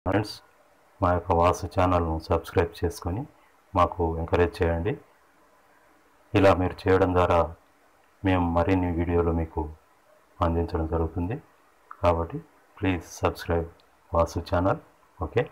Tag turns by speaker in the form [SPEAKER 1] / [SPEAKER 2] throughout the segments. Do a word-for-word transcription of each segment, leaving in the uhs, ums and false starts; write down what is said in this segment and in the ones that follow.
[SPEAKER 1] Friends, మా యొక్క వాసు ఛానల్ను సబ్స్క్రైబ్ చేసుకొని మాకు ఎంకరేజ్ చేయండి. ఇలా మీరు చేయడం ద్వారా మేము మరిన్ని వీడియోలు మీకు అందించడం జరుగుతుంది. కాబట్టి please subscribe Vasu channel. Okay.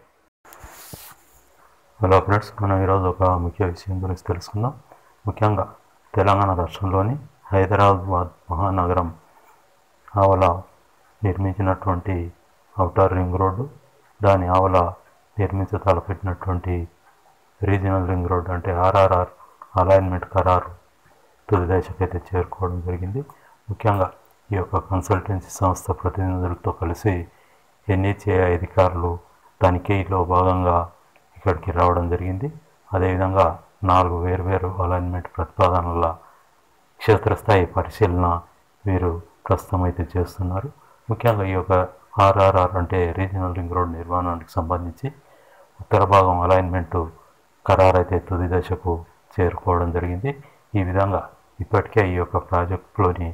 [SPEAKER 1] Hello friends, మనం ఈరోజు ఒక ముఖ్య విషయం గురించి తెలుసుకుందాం. ముఖ్యంగా తెలంగాణ రాష్ట్రంలోని హైదరాబాద్ మహానగరం ఆవల నిర్మించినటువంటి ఔటర్ రింగ్ రోడ్డు, దాని ఆవల నిర్మించ తలపెట్టినటువంటి రీజనల్ రింగ్ రోడ్ అంటే ఆర్ఆర్ఆర్ అలైన్మెంట్ ఖరారు తుది దశకైతే చేరుకోవడం జరిగింది. ముఖ్యంగా ఈ యొక్క కన్సల్టెన్సీ సంస్థ ప్రతినిధులతో కలిసి ఎన్హెచ్ఏఐ అధికారులు తనిఖీలో భాగంగా ఇక్కడికి రావడం జరిగింది. అదేవిధంగా నాలుగు వేర్వేరు అలైన్మెంట్ ప్రతిపాదనల క్షేత్రస్థాయి పరిశీలన వీరు ప్రస్తుతం అయితే చేస్తున్నారు. ముఖ్యంగా ఈ యొక్క ఆర్ఆర్ఆర్ అంటే రీజనల్ రింగ్ రోడ్ నిర్మాణానికి సంబంధించి ఉత్తర భాగం అలైన్మెంట్ ఖరారు అయితే తుది దశకు చేరుకోవడం జరిగింది. ఈ విధంగా ఇప్పటికే ఈ యొక్క ప్రాజెక్టులోని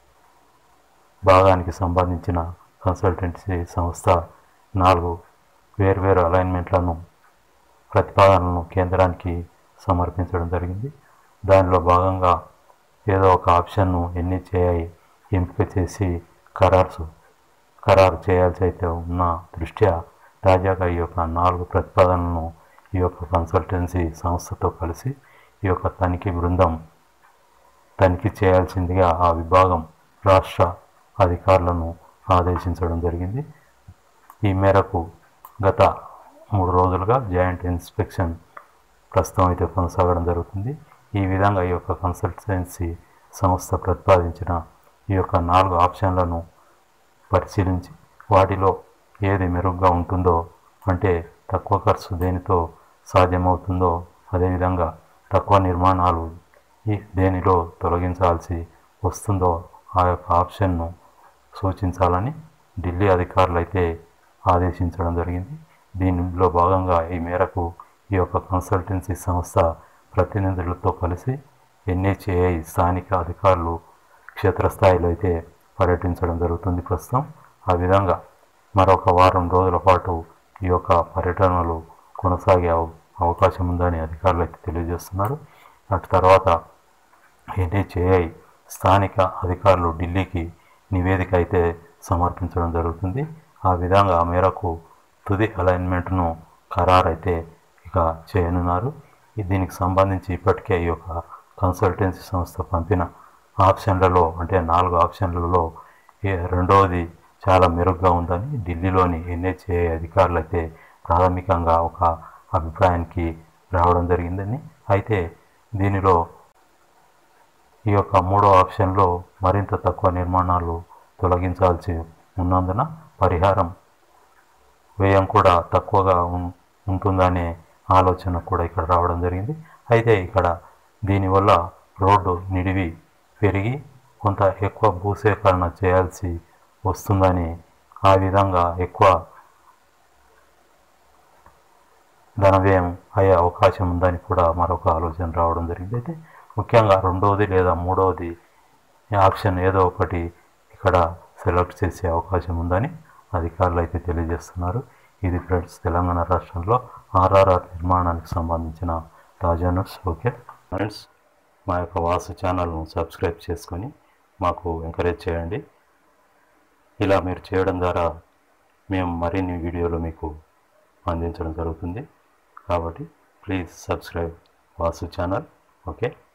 [SPEAKER 1] భాగానికి సంబంధించిన కన్సల్టెన్సీ సంస్థ నాలుగు వేర్వేరు అలైన్మెంట్లను ప్రతిపాదనలను కేంద్రానికి సమర్పించడం జరిగింది. దానిలో భాగంగా ఏదో ఒక ఆప్షన్ను ఎన్హెచ్ఏఐ ఎంపిక చేసి ఖరారు ఖరారు చేయాల్సి అయితే ఉన్న దృష్ట్యా తాజాగా ఈ యొక్క నాలుగు ప్రతిపాదనలను ఈ యొక్క కన్సల్టెన్సీ సంస్థతో కలిసి ఈ యొక్క తనిఖీ బృందం తనిఖీ చేయాల్సిందిగా ఆ విభాగం రాష్ట్ర అధికారులను ఆదేశించడం జరిగింది. ఈ మేరకు గత మూడు రోజులుగా జాయింట్ ఇన్స్పెక్షన్ ప్రస్తుతం అయితే కొనసాగడం జరుగుతుంది. ఈ విధంగా ఈ యొక్క కన్సల్టెన్సీ సంస్థ ప్రతిపాదించిన ఈ యొక్క నాలుగు ఆప్షన్లను పరిశీలించి వాటిలో ఏది మెరుగ్గా ఉంటుందో, అంటే తక్కువ ఖర్చు దేనితో సాధ్యమవుతుందో, అదేవిధంగా తక్కువ నిర్మాణాలు ఈ దేనిలో తొలగించాల్సి వస్తుందో ఆ యొక్క ఆప్షన్ను సూచించాలని ఢిల్లీ అధికారులు అయితే ఆదేశించడం జరిగింది. దీనిలో భాగంగా ఈ మేరకు ఈ యొక్క కన్సల్టెన్సీ సంస్థ ప్రతినిధులతో కలిసి ఎన్హెచ్ఏఐ స్థానిక అధికారులు క్షేత్రస్థాయిలో అయితే పర్యటించడం జరుగుతుంది ప్రస్తుతం. ఆ విధంగా మరొక వారం రోజుల పాటు ఈ యొక్క పర్యటనలు కొనసాగే అవకాశం ఉందని అధికారులు అయితే తెలియజేస్తున్నారు. అటు తర్వాత ఎన్హెచ్ఏఐ స్థానిక అధికారులు ఢిల్లీకి నివేదిక అయితే సమర్పించడం జరుగుతుంది. ఆ విధంగా ఆ మేరకు తుది అలైన్మెంట్ను ఖరారు అయితే ఇక చేయనున్నారు. దీనికి సంబంధించి ఇప్పటికే ఈ యొక్క కన్సల్టెన్సీ సంస్థ పంపిన ఆప్షన్లలో అంటే నాలుగు ఆప్షన్లలో రెండవది చాలా మెరుగ్గా ఉందని ఢిల్లీలోని ఎన్హెచ్ఏఐ అధికారులు అయితే ప్రాథమికంగా ఒక అభిప్రాయానికి రావడం జరిగిందని. అయితే దీనిలో ఈ యొక్క మూడో ఆప్షన్లో మరింత తక్కువ నిర్మాణాలు తొలగించాల్సి ఉన్నందున పరిహారం వ్యయం కూడా తక్కువగా ఉంటుందనే ఆలోచన కూడా ఇక్కడ రావడం జరిగింది. అయితే ఇక్కడ దీనివల్ల రోడ్డు నిడివి పెరిగి కొంత ఎక్కువ భూసేకరణ చేయాల్సి వస్తుందని, ఆ విధంగా ఎక్కువ ధన వ్యయం అయ్యే అవకాశం ఉందని కూడా మరొక ఆలోచన రావడం జరిగింది. అయితే ముఖ్యంగా రెండవది లేదా మూడవది ఆప్షన్ ఏదో ఒకటి ఇక్కడ సెలెక్ట్ చేసే అవకాశం ఉందని అధికారులు అయితే తెలియజేస్తున్నారు. ఇది ఫ్రెండ్స్ తెలంగాణ రాష్ట్రంలో ఆర్ఆర్ఆర్ నిర్మాణానికి సంబంధించిన తాజా న్యూస్. ఓకే ఫ్రెండ్స్, మా యొక్క వాసు ఛానల్ను సబ్స్క్రైబ్ చేసుకొని మాకు ఎంకరేజ్ చేయండి. ఇలా మీరు చేయడం ద్వారా మేము మరిన్ని వీడియోలు మీకు అందించడం జరుగుతుంది. కాబట్టి please subscribe Vasu channel. Okay.